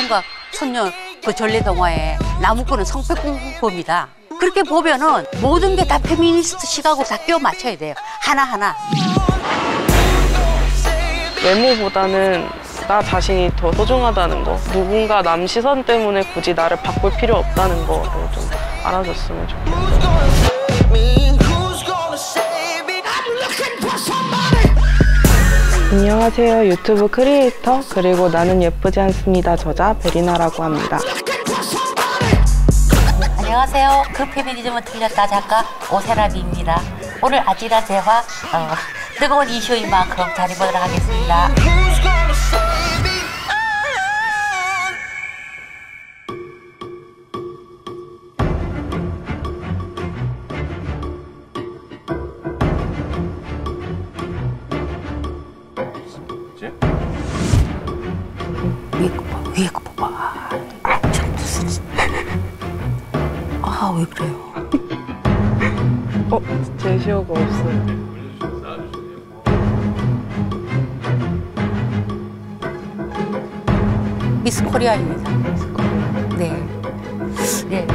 소년과 손녀 그 전래동화에 나무꾼은 성폭행범이다. 그렇게 보면은 모든 게 다 페미니스트 시각으로 다 끼워 맞춰야 돼요. 하나하나. 외모보다는 나 자신이 더 소중하다는 거, 누군가 남 시선 때문에 굳이 나를 바꿀 필요 없다는 거를 좀 알아줬으면 좋겠어요. 안녕하세요. 유튜브 크리에이터 그리고 나는 예쁘지 않습니다 저자 베리나라고 합니다. 안녕하세요. 그 페미니즘은 틀렸다 작가 오세라비입니다. 오늘 아찔한 대화 뜨거운 이슈인 만큼 잘 해보도록 하겠습니다. 위에 거 봐봐. 참 무슨 왜 그래요? 제시어가 없어요. 미스 코리아입니다. 미스 코리아. 네. 네.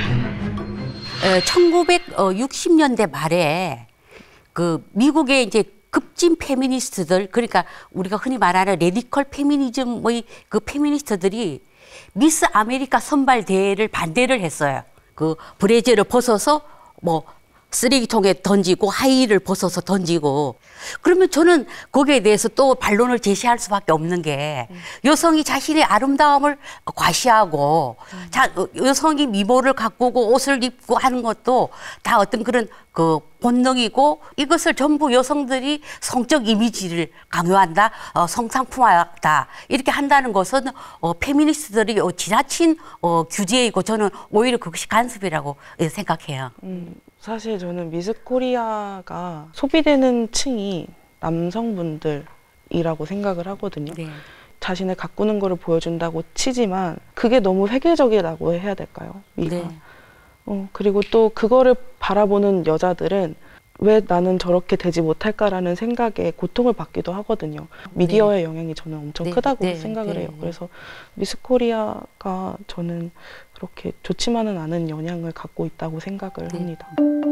1960년대 말에 그 미국의 이제 급진 페미니스트들, 그러니까 우리가 흔히 말하는 레디컬 페미니즘의 그 페미니스트들이 미스 아메리카 선발 대회를 반대를 했어요. 그 브래지를 벗어서 뭐 쓰레기통에 던지고 하이힐을 벗어서 던지고. 그러면 저는 거기에 대해서 또 반론을 제시할 수밖에 없는 게 여성이 자신의 아름다움을 과시하고 여성이 미모를 가꾸고 옷을 입고 하는 것도 다 어떤 그런 그 본능이고 이것을 전부 여성들이 성적 이미지를 강요한다, 성상품화다 이렇게 한다는 것은 페미니스트들이 지나친 규제이고 저는 오히려 그것이 간섭이라고 생각해요. 사실 저는 미스 코리아가 소비되는 층이 남성분들이라고 생각을 하거든요. 네. 자신을 가꾸는 거를 보여준다고 치지만 그게 너무 획일적이라고 해야 될까요? 네. 그리고 또 그거를 바라보는 여자들은 왜 나는 저렇게 되지 못할까라는 생각에 고통을 받기도 하거든요. 미디어의 영향이 저는 엄청 크다고 생각을 해요. 그래서 미스 코리아가 저는 그렇게 좋지만은 않은 영향을 갖고 있다고 생각을 합니다.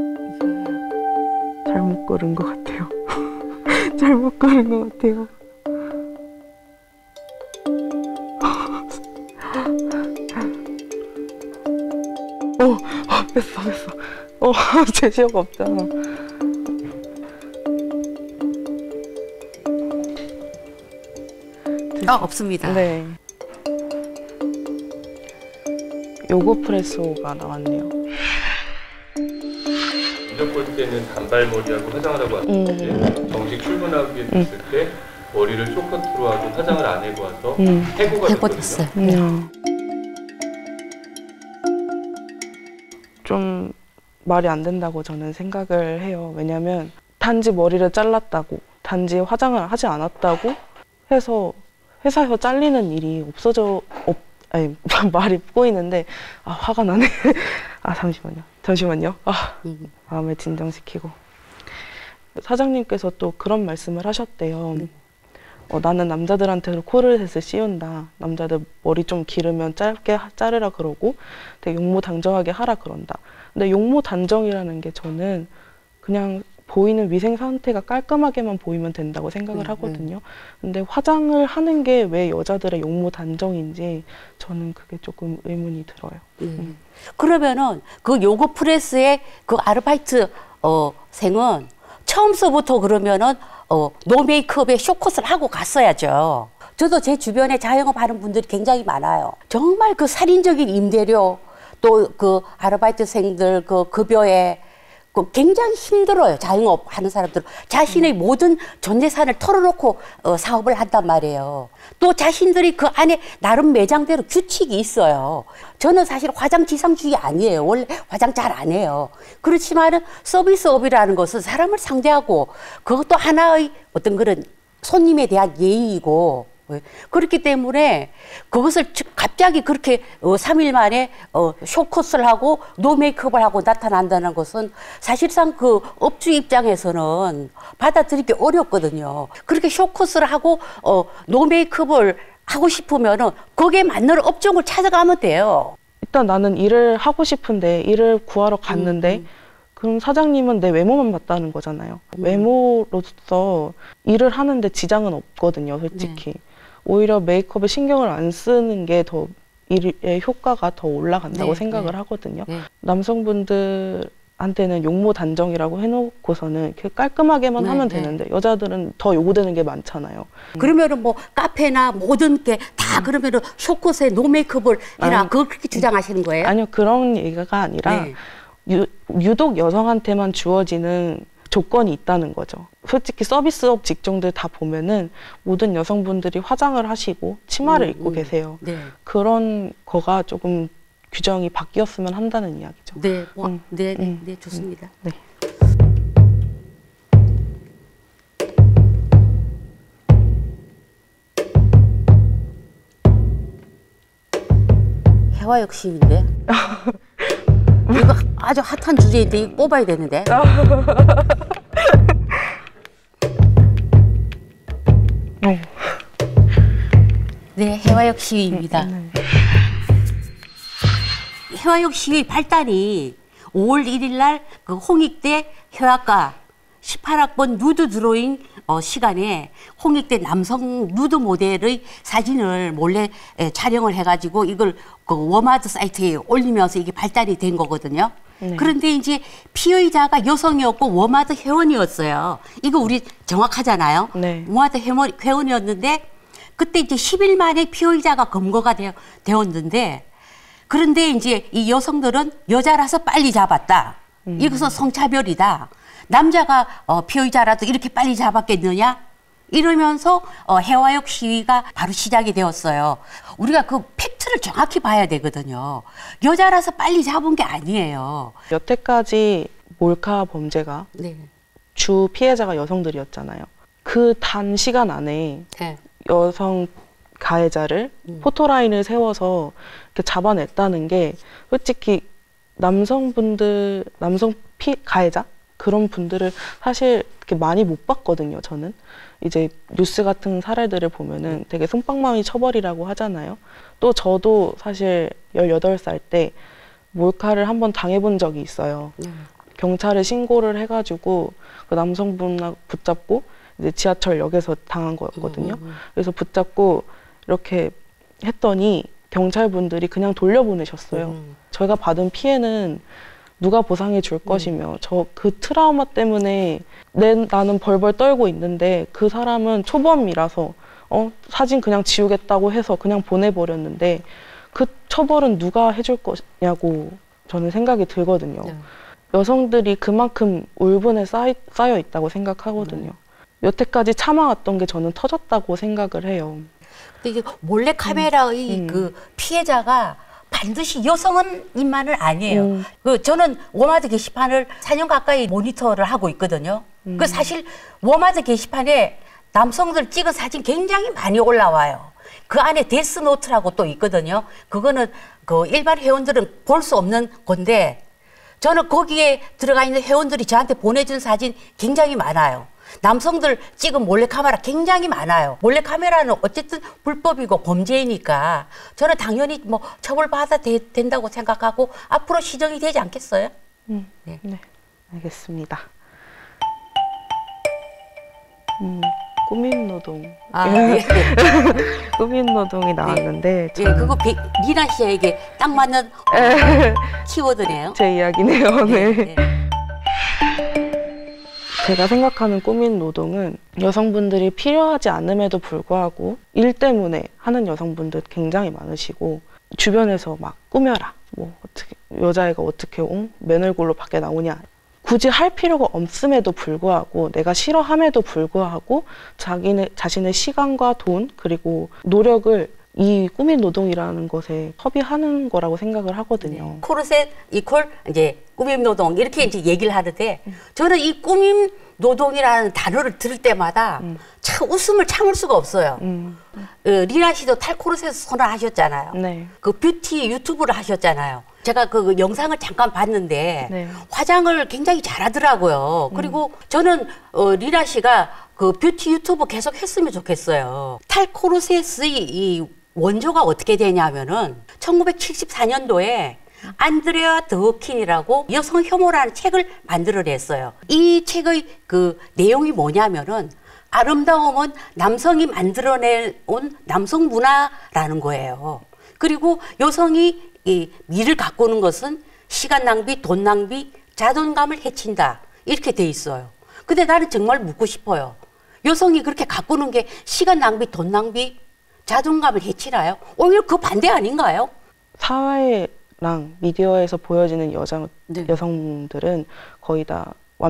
잘못 고른 것 같아요. 잘못 고른 것 같아요. 됐어. 제시어가 없잖아. 없습니다. 네. 요거 프레소가 나왔네요. 면접 볼 때는 단발머리하고 화장을 하고 왔는데 정식 출근하게 됐을 때 머리를 쇼커트로 하고 화장을 안 해고 와서 해고가 됐거든요. 좀 말이 안 된다고 저는 생각을 해요. 왜냐면 단지 머리를 잘랐다고, 단지 화장을 하지 않았다고 해서 회사에서 잘리는 일이 아니 말이 꼬이는데 화가 나네. 잠시만요. 마음을 진정시키고. 사장님께서 또 그런 말씀을 하셨대요. 나는 남자들한테 코르셋을 씌운다. 남자들 머리 좀 기르면 짧게 자르라 그러고 되게 용모단정하게 하라 그런다. 근데 용모단정이라는 게 저는 그냥 보이는 위생 상태가 깔끔하게만 보이면 된다고 생각을 하거든요. 근데 화장을 하는 게 왜 여자들의 용모단정인지 저는 그게 조금 의문이 들어요. 그러면은 그 요거 프레스의 그 아르바이트 생은 처음서부터 그러면은 노 메이크업에 쇼컷을 하고 갔어야죠. 저도 제 주변에 자영업 하는 분들이 굉장히 많아요. 정말 그 살인적인 임대료 또 그 아르바이트생들 그 급여에 굉장히 힘들어요. 자영업 하는 사람들은 자신의 모든 전 재산을 털어놓고 사업을 한단 말이에요. 또 자신들이 그 안에 나름 매장대로 규칙이 있어요. 저는 사실 화장 지상주의 아니에요. 원래 화장 잘 안 해요. 그렇지만은 서비스업이라는 것은 사람을 상대하고 그것도 하나의 어떤 그런 손님에 대한 예의이고 그렇기 때문에 그것을 갑자기 그렇게 3일 만에 쇼컷을 하고 노 메이크업을 하고 나타난다는 것은 사실상 그 업주 입장에서는 받아들이기 어렵거든요. 그렇게 쇼컷을 하고 노 메이크업을 하고 싶으면은 거기에 맞는 업종을 찾아가면 돼요. 일단 나는 일을 하고 싶은데 일을 구하러 갔는데 그럼 사장님은 내 외모만 봤다는 거잖아요. 외모로서 일을 하는데 지장은 없거든요, 솔직히. 네. 오히려 메이크업에 신경을 안 쓰는 게 더 일의 효과가 더 올라간다고 네, 생각을 네. 하거든요. 네. 남성분들한테는 용모 단정이라고 해놓고서는 이렇게 깔끔하게만 네, 하면 네. 되는데 여자들은 더 요구되는 게 많잖아요. 그러면은 뭐 카페나 모든 게 다 그러면은 쇼컷에 노 메이크업을 해라. 아니, 그걸 그렇게 주장하시는 거예요? 아니요, 그런 얘기가 아니라 네. 유독 여성한테만 주어지는 조건이 있다는 거죠. 솔직히 서비스업 직종들 다 보면은 모든 여성분들이 화장을 하시고 치마를 입고 계세요. 네. 그런 거가 조금 규정이 바뀌었으면 한다는 이야기죠. 네, 네, 좋습니다. 네. 해화역시인데 이거 아주 핫한 주제인데 이거 뽑아야 되는데. 네, 해화역 시위입니다. 해화역 시위 발단이 5월 1일 날 그 홍익대 해화과 18학번 누드 드로잉 시간에 홍익대 남성 누드 모델의 사진을 몰래 촬영을 해가지고 이걸 그 워마드 사이트에 올리면서 이게 발달이 된 거거든요. 네. 그런데 이제 피의자가 여성이었고 워마드 회원이었어요. 이거 우리 정확하잖아요. 네. 워마드 회원이었는데 그때 이제 10일 만에 피의자가 검거가 되었는데 그런데 이제 이 여성들은 여자라서 빨리 잡았다. 이것은 성차별이다. 남자가 피의자라도 이렇게 빨리 잡았겠느냐? 이러면서 해화역 시위가 바로 시작이 되었어요. 우리가 그 팩트를 정확히 봐야 되거든요. 여자라서 빨리 잡은 게 아니에요. 여태까지 몰카 범죄가 네. 주 피해자가 여성들이었잖아요. 그 단 시간 안에 네. 여성 가해자를 포토라인을 세워서 이렇게 잡아냈다는 게 솔직히 남성 가해자 그런 분들을 사실 그렇게 많이 못 봤거든요. 저는 이제 뉴스 같은 사례들을 보면은 되게 솜방망이 처벌이라고 하잖아요. 또 저도 사실 18살 때 몰카를 한번 당해본 적이 있어요. 경찰에 신고를 해가지고 그 남성분하고 붙잡고 이제 지하철역에서 당한 거였거든요. 그래서 붙잡고 이렇게 했더니 경찰분들이 그냥 돌려보내셨어요. 저희가 받은 피해는 누가 보상해 줄 것이며 저 그 트라우마 때문에 나는 벌벌 떨고 있는데 그 사람은 초범이라서 사진 그냥 지우겠다고 해서 그냥 보내버렸는데 그 처벌은 누가 해줄 거냐고 저는 생각이 들거든요. 여성들이 그만큼 울분에 쌓여 있다고 생각하거든요. 여태까지 참아왔던 게 저는 터졌다고 생각을 해요. 근데 이게 몰래 카메라의 그 피해자가 반드시 여성은만은 아니에요. 그 저는 워마드 게시판을 4년 가까이 모니터를 하고 있거든요. 그 사실 워마드 게시판에 남성들 찍은 사진 굉장히 많이 올라와요. 그 안에 데스노트라고 또 있거든요. 그거는 그 일반 회원들은 볼 수 없는 건데 저는 거기에 들어가 있는 회원들이 저한테 보내준 사진 굉장히 많아요. 남성들 찍은 몰래카메라 굉장히 많아요. 몰래카메라는 어쨌든 불법이고 범죄이니까 저는 당연히 뭐 처벌받아야 된다고 생각하고 앞으로 시정이 되지 않겠어요? 네, 알겠습니다. 꾸민노동. 네. 꾸민노동이 나왔는데 네, 그거 미나 씨에게 딱 맞는 키워드네요. 제 이야기네요. 네. 네. 제가 생각하는 꾸민 노동은 여성분들이 필요하지 않음에도 불구하고 일 때문에 하는 여성분들 굉장히 많으시고 주변에서 막 꾸며라. 뭐 어떻게 여자애가 어떻게 맨 얼굴로 밖에 나오냐. 굳이 할 필요가 없음에도 불구하고 내가 싫어함에도 불구하고 자신의 시간과 돈 그리고 노력을 이 꾸민 노동이라는 것에 허비하는 거라고 생각을 하거든요. 코르셋 이퀄 이제 꾸밈 노동 이렇게 이제 얘기를 하는데 저는 이 꾸밈 노동이라는 단어를 들을 때마다 참 웃음을 참을 수가 없어요. 리나 씨도 탈코르셋 선언하셨잖아요. 네. 그 뷰티 유튜브를 하셨잖아요. 제가 그 영상을 잠깐 봤는데 네. 화장을 굉장히 잘하더라고요. 그리고 저는 리나 씨가 그 뷰티 유튜브 계속 했으면 좋겠어요. 탈코르셋의 이 원조가 어떻게 되냐면은 1974년도에 안드레아 드워킨이라고 여성 혐오라는 책을 만들어냈어요. 이 책의 그 내용이 뭐냐면은 아름다움은 남성이 만들어내온 남성 문화라는 거예요. 그리고 여성이 이 미를 가꾸는 것은 시간 낭비, 돈 낭비, 자존감을 해친다. 이렇게 돼 있어요. 근데 나는 정말 묻고 싶어요. 여성이 그렇게 가꾸는 게 시간 낭비, 돈 낭비, 자존감을 해치나요? 오히려 그 반대 아닌가요? 사회랑 미디어에서 보여지는 네. 여성들은 거의 다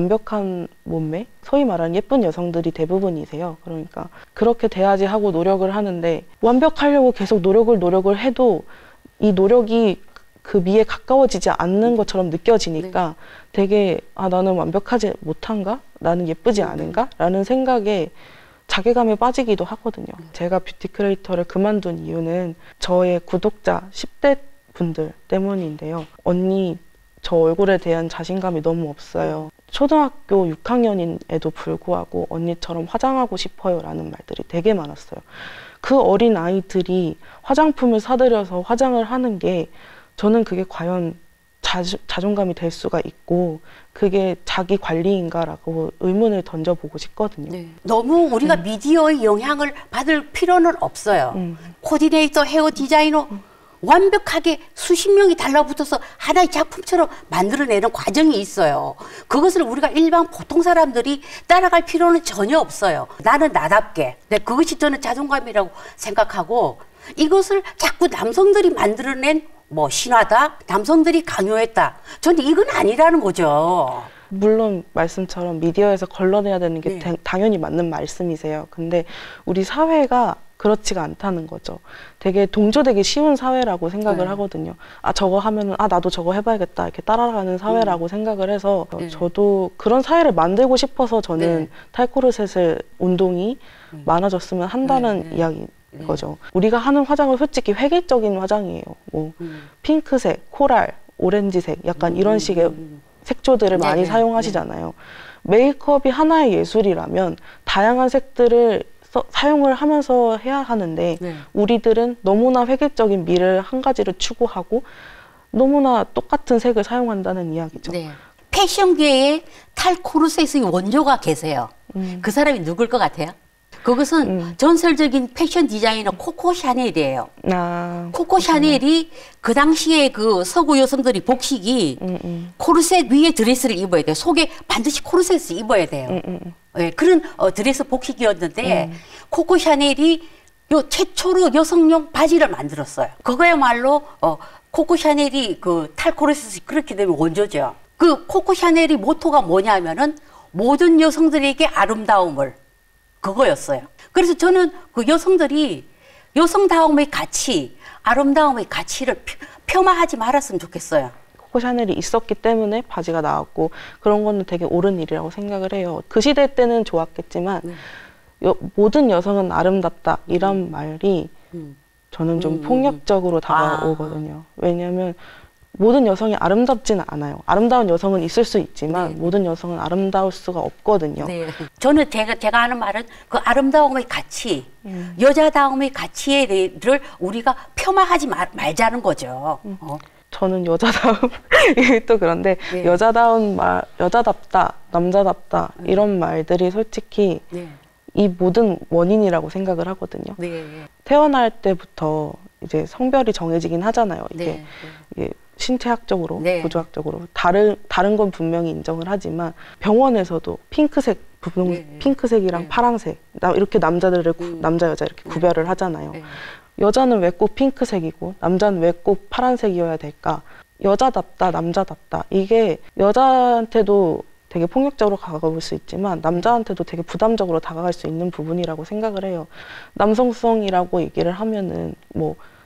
완벽한 몸매, 소위 말하는 예쁜 여성들이 대부분이세요. 그러니까 그렇게 돼야지 하고 노력을 하는데 완벽하려고 계속 노력을 해도 이 노력이 그 미에 가까워지지 않는 것처럼 느껴지니까 되게 나는 완벽하지 못한가? 나는 예쁘지 않은가? 라는 생각에 자괴감에 빠지기도 하거든요. 제가 뷰티 크리에이터를 그만둔 이유는 저의 구독자 10대 분들 때문인데요. 언니, 저 얼굴에 대한 자신감이 너무 없어요. 초등학교 6학년인에도 불구하고 언니처럼 화장하고 싶어요 라는 말들이 되게 많았어요. 그 어린 아이들이 화장품을 사들여서 화장을 하는 게 저는 그게 과연 자존감이 될 수가 있고 그게 자기 관리인가라고 의문을 던져보고 싶거든요. 네. 너무 우리가 미디어의 영향을 받을 필요는 없어요. 코디네이터, 헤어 디자이너 완벽하게 수십 명이 달라붙어서 하나의 작품처럼 만들어내는 과정이 있어요. 그것을 우리가 일반 보통 사람들이 따라갈 필요는 전혀 없어요. 나는 나답게. 그것이 저는 자존감이라고 생각하고 이것을 자꾸 남성들이 만들어낸 뭐 신화다, 남성들이 강요했다. 저는 이건 아니라는 거죠. 물론 말씀처럼 미디어에서 걸러내야 되는 게 당연히 맞는 말씀이세요. 근데 우리 사회가 그렇지가 않다는 거죠. 되게 동조되기 쉬운 사회라고 생각을 하거든요. 저거 하면은 나도 저거 해봐야겠다 이렇게 따라가는 사회라고 생각을 해서 저도 그런 사회를 만들고 싶어서 저는 탈코르셋을 운동이 많아졌으면 한다는 이야기. 거죠. 우리가 하는 화장은 솔직히 획일적인 화장이에요. 뭐 핑크색, 코랄, 오렌지색 약간 이런 식의 색조들을 많이 사용하시잖아요. 메이크업이 하나의 예술이라면 다양한 색들을 사용을 하면서 해야 하는데 우리들은 너무나 획일적인 미를 한 가지를 추구하고 너무나 똑같은 색을 사용한다는 이야기죠. 패션계에 탈코르셋의 원조가 계세요. 그 사람이 누굴 것 같아요? 그것은 전설적인 패션 디자이너 코코 샤넬이에요. 코코 샤넬이 그 당시에 그 서구 여성들이 복식이 코르셋 위에 드레스를 입어야 돼요. 속에 반드시 코르셋을 입어야 돼요. 그런 드레스 복식이었는데 코코 샤넬이 최초로 여성용 바지를 만들었어요. 그거야말로 코코 샤넬이 그 탈코르셋이 그렇게 되면 원조죠. 그 코코 샤넬이 모토가 뭐냐면은 모든 여성들에게 아름다움을 그거였어요. 그래서 저는 그 여성들이 여성다움의 가치, 아름다움의 가치를 폄하하지 말았으면 좋겠어요. 코코 샤넬이 있었기 때문에 바지가 나왔고 그런 거는 되게 옳은 일이라고 생각을 해요. 그 시대 때는 좋았겠지만 모든 여성은 아름답다 이런 말이 저는 좀 폭력적으로 다가오거든요. 왜냐하면 모든 여성이 아름답지는 않아요. 아름다운 여성은 있을 수 있지만 모든 여성은 아름다울 수가 없거든요. 저는 제가 하는 말은 그 아름다움의 가치, 여자다움의 가치를 우리가 폄하하지 말자는 거죠. 저는 여자다움 이게 또 그런데 여자다운 말, 여자답다, 남자답다 이런 말들이 솔직히 이 모든 원인이라고 생각을 하거든요. 태어날 때부터 이제 성별이 정해지긴 하잖아요. 이게 신체학적으로, 구조학적으로 다른 건 분명히 인정을 하지만 병원에서도 핑크색, 핑크색이랑 파랑색 이렇게 남자들을 남자 여자 이렇게 구별을 하잖아요. 여자는 왜 꼭 핑크색이고 남자는 왜 꼭 파란색이어야 될까? 여자답다, 남자답다 이게 여자한테도 되게 폭력적으로 다가올 수 있지만 남자한테도 되게 부담적으로 다가갈 수 있는 부분이라고 생각을 해요. 남성성이라고 얘기를 하면은 뭐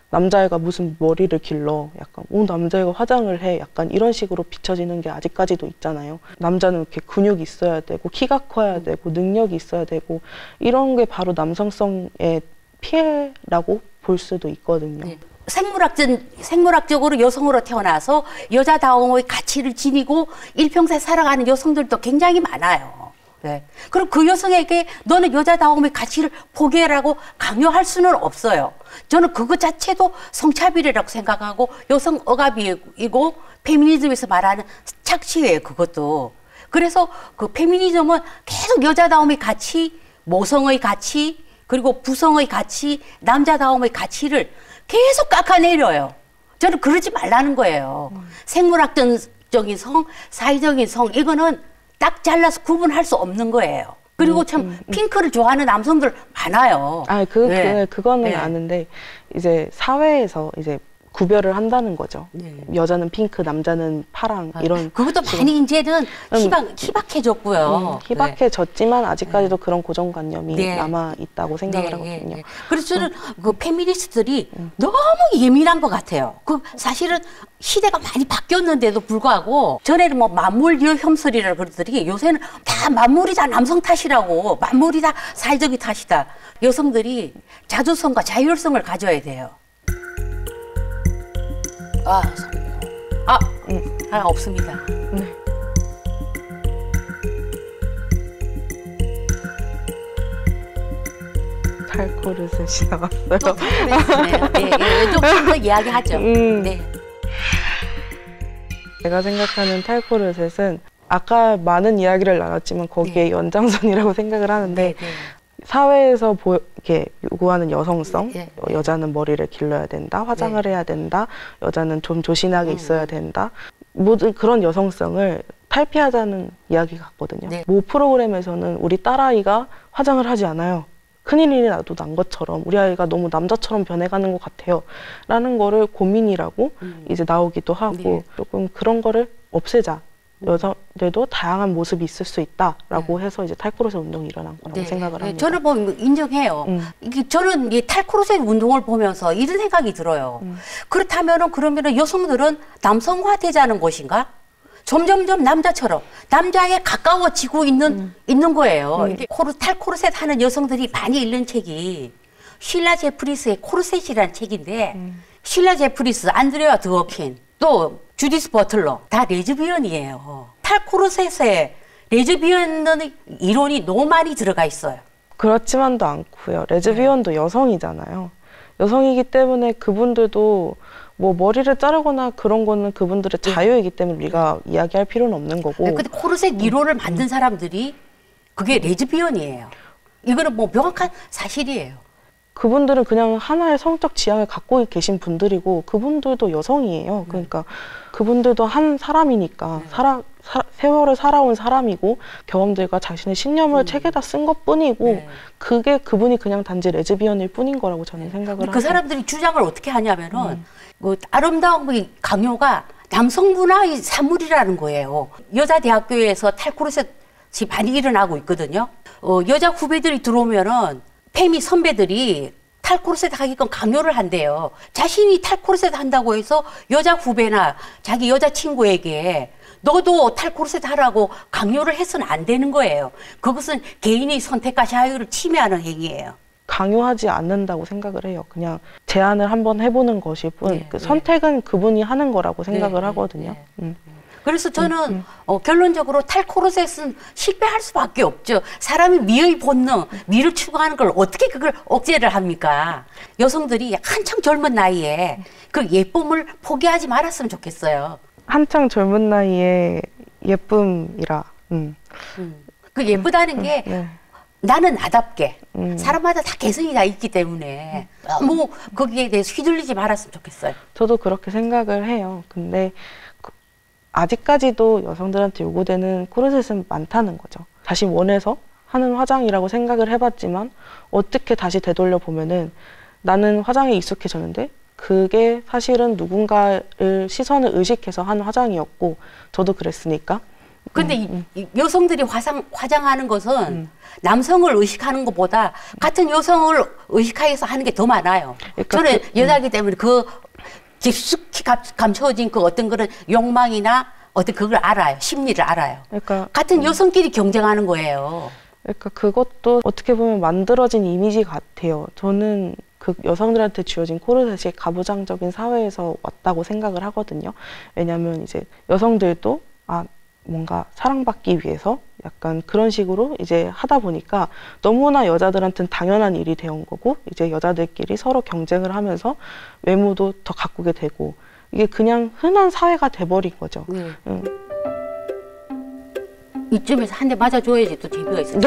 남자애가 무슨 머리를 길러, 약간 남자애가 화장을 해, 약간 이런 식으로 비춰지는 게 아직까지도 있잖아요. 남자는 이렇게 근육이 있어야 되고 키가 커야 되고 능력이 있어야 되고 이런 게 바로 남성성의 피해라고 볼 수도 있거든요. 네. 생물학적으로 여성으로 태어나서 여자다움의 가치를 지니고 일평생 살아가는 여성들도 굉장히 많아요. 네. 그럼 그 여성에게 너는 여자다움의 가치를 포기해라고 강요할 수는 없어요. 저는 그것 자체도 성차별이라고 생각하고 여성 억압이고 페미니즘에서 말하는 착취예요, 그것도. 그래서 그 페미니즘은 계속 여자다움의 가치, 모성의 가치, 그리고 부성의 가치, 남자다움의 가치를 계속 깎아내려요. 저는 그러지 말라는 거예요. 생물학적인 성, 사회적인 성, 이거는 딱 잘라서 구분할 수 없는 거예요. 그리고 참 핑크를 좋아하는 남성들 많아요. 그거는 네. 아는데 이제 사회에서 이제 구별을 한다는 거죠. 네. 여자는 핑크, 남자는 파랑 이런. 그것도 많이 이제는 희박해졌고요. 희박해졌지만 아직까지도 그런 고정관념이 네. 남아 있다고 생각을 네, 하거든요. 네. 그래서 저는 그 페미니스트들이 너무 예민한 것 같아요. 그 사실은 시대가 많이 바뀌었는데도 불구하고 전에는 뭐 만물 여혐설이라고 그러더니 요새는 다 만물이 다 남성 탓이라고, 만물이 다 사회적인 탓이다. 여성들이 자주성과 자율성을 가져야 돼요. 없습니다. 네. 탈코르셋이 나왔어요. 또 탈코르셋이네요. 네, 좀 더 이야기하죠. 네. 제가 생각하는 탈코르셋은 아까 많은 이야기를 나눴지만 거기에 연장선이라고 생각을 하는데 사회에서 이렇게 요구하는 여성성, 여자는 머리를 길러야 된다, 화장을 해야 된다, 여자는 좀 조신하게 있어야 된다, 모든 그런 여성성을 탈피하자는 이야기 같거든요. 모 프로그램에서는 우리 딸아이가 화장을 하지 않아요. 큰일이 나도 난 것처럼 우리 아이가 너무 남자처럼 변해가는 것 같아요 라는 거를 고민이라고 이제 나오기도 하고 조금 그런 거를 없애자. 여자들도 다양한 모습이 있을 수 있다라고 해서 이제 탈코르셋 운동이 일어난 거라고 생각을 합니다. 저는 뭐 인정해요. 저는 이 탈코르셋 운동을 보면서 이런 생각이 들어요. 그렇다면은 그러면은 여성들은 남성화되자는 것인가? 점점점 남자처럼 남자에 가까워지고 있는 거예요. 이게 탈코르셋 하는 여성들이 많이 읽는 책이 쉴라 제프리스의 코르셋이라는 책인데 쉴라 제프리스, 안드레아 드워킨, 또 주디스 버틀러 다 레즈비언이에요. 탈코르셋에 레즈비언의 이론이 너무 많이 들어가 있어요. 그렇지만도 않고요. 레즈비언도 여성이잖아요. 여성이기 때문에 그분들도 뭐 머리를 자르거나 그런 거는 그분들의 자유이기 때문에 우리가 이야기할 필요는 없는 거고. 근데 코르셋 이론을 만든 사람들이 그게 레즈비언이에요. 이거는 뭐 명확한 사실이에요. 그분들은 그냥 하나의 성적 지향을 갖고 계신 분들이고 그분들도 여성이에요. 그러니까 그분들도 한 사람이니까 세월을 살아온 사람이고 경험들과 자신의 신념을 책에다 쓴 것뿐이고 그게 그분이 그냥 단지 레즈비언일 뿐인 거라고 저는 생각을 하고. 그 사람들이 주장을 어떻게 하냐면은 그 아름다움의 강요가 남성 문화의 산물이라는 거예요. 여자 대학교에서 탈코르셋이 많이 일어나고 있거든요. 여자 후배들이 들어오면은 페미 선배들이 탈코르셋 하게끔 강요를 한대요. 자신이 탈코르셋 한다고 해서 여자 후배나 자기 여자친구에게 너도 탈코르셋 하라고 강요를 해서는 안 되는 거예요. 그것은 개인의 선택과 자유를 침해하는 행위예요. 강요하지 않는다고 생각을 해요. 그냥 제안을 한번 해보는 것일 뿐 그 선택은 그분이 하는 거라고 생각을 하거든요. 그래서 저는 결론적으로 탈코르셋은 실패할 수밖에 없죠. 사람이 미의 본능, 미를 추구하는 걸 어떻게 그걸 억제를 합니까? 여성들이 한창 젊은 나이에 그 예쁨을 포기하지 말았으면 좋겠어요. 한창 젊은 나이에 예쁨이라. 그 예쁘다는 게 나는 나답게 사람마다 다 개성이 다 있기 때문에 너무 거기에 대해서 휘둘리지 말았으면 좋겠어요. 저도 그렇게 생각을 해요. 근데 아직까지도 여성들한테 요구되는 코르셋은 많다는 거죠. 다시 원해서 하는 화장이라고 생각을 해봤지만 어떻게 다시 되돌려 보면은 나는 화장에 익숙해졌는데 그게 사실은 누군가를 시선을 의식해서 하는 화장이었고 저도 그랬으니까 근데 이 여성들이 화장하는 것은 남성을 의식하는 것보다 같은 여성을 의식하여서 하는 게 더 많아요. 그러니까 저는 여자이기 때문에 그 깊숙이 감춰진 그 어떤 그런 욕망이나 어떤 그걸 알아요. 심리를 알아요. 그러니까 같은 여성끼리 경쟁하는 거예요. 그러니까 그것도 어떻게 보면 만들어진 이미지 같아요. 저는 그 여성들한테 주어진 코르셋이 가부장적인 사회에서 왔다고 생각을 하거든요. 왜냐하면 이제 여성들도 뭔가 사랑받기 위해서 약간 그런 식으로 이제 하다 보니까 너무나 여자들한테는 당연한 일이 되온 거고, 이제 여자들끼리 서로 경쟁을 하면서 외모도 더 가꾸게 되고, 이게 그냥 흔한 사회가 돼버린 거죠. 이쯤에서 한 대 맞아줘야지 또 재미가 있어.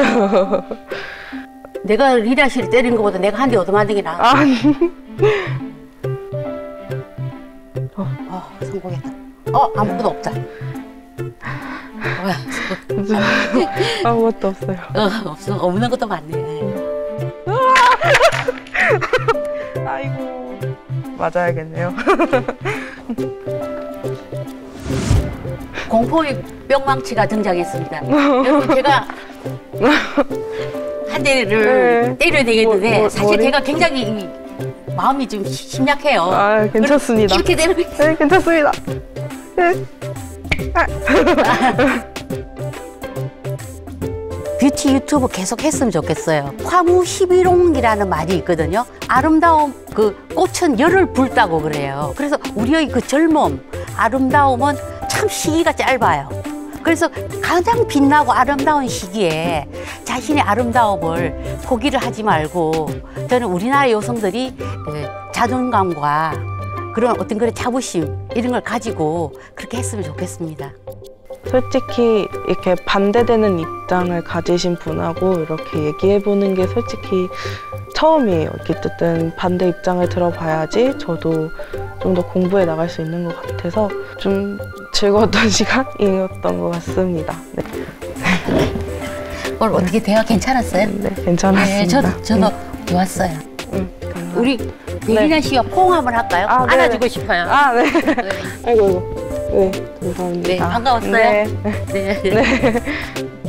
내가 리라 씨를 때리는 것보다 내가 한 대 얻어맞는 게 나아. 성공했다. 아무것도 없다. 아무것도 없어요. 없어. 없는 것도 많네. 아이고, 맞아야겠네요. 공포의 뿅망치가 등장했습니다. 여러분, 제가 한 대를 때려야 되겠는데 사실 제가 굉장히 마음이 좀 심약해요. 괜찮습니다. 이렇게 되는 거. 네, 괜찮습니다. 네. 뷰티 유튜브 계속 했으면 좋겠어요. 화무 11홍이라는 말이 있거든요. 아름다움, 그 꽃은 열을 불다고 그래요. 그래서 우리의 그 젊음, 아름다움은 참 시기가 짧아요. 그래서 가장 빛나고 아름다운 시기에 자신의 아름다움을 포기를 하지 말고, 저는 우리나라 여성들이 자존감과 그런 어떤 그런 자부심 이런 걸 가지고 그렇게 했으면 좋겠습니다. 솔직히 이렇게 반대되는 입장을 가지신 분하고 이렇게 얘기해보는 게 솔직히 처음이에요. 이렇게 어쨌든 반대 입장을 들어봐야지 저도 좀 더 공부해 나갈 수 있는 것 같아서 좀 즐거웠던 시간이었던 것 같습니다. 네. 오늘 어떻게 대화 괜찮았어요? 네, 괜찮았습니다. 네, 저도 좋았어요. 우리 예리나 씨와 포옹 한번 할까요? 안아주고 싶어요. 네. 아이고. 네, 감사합니다. 네, 반가웠어요. 네. 네.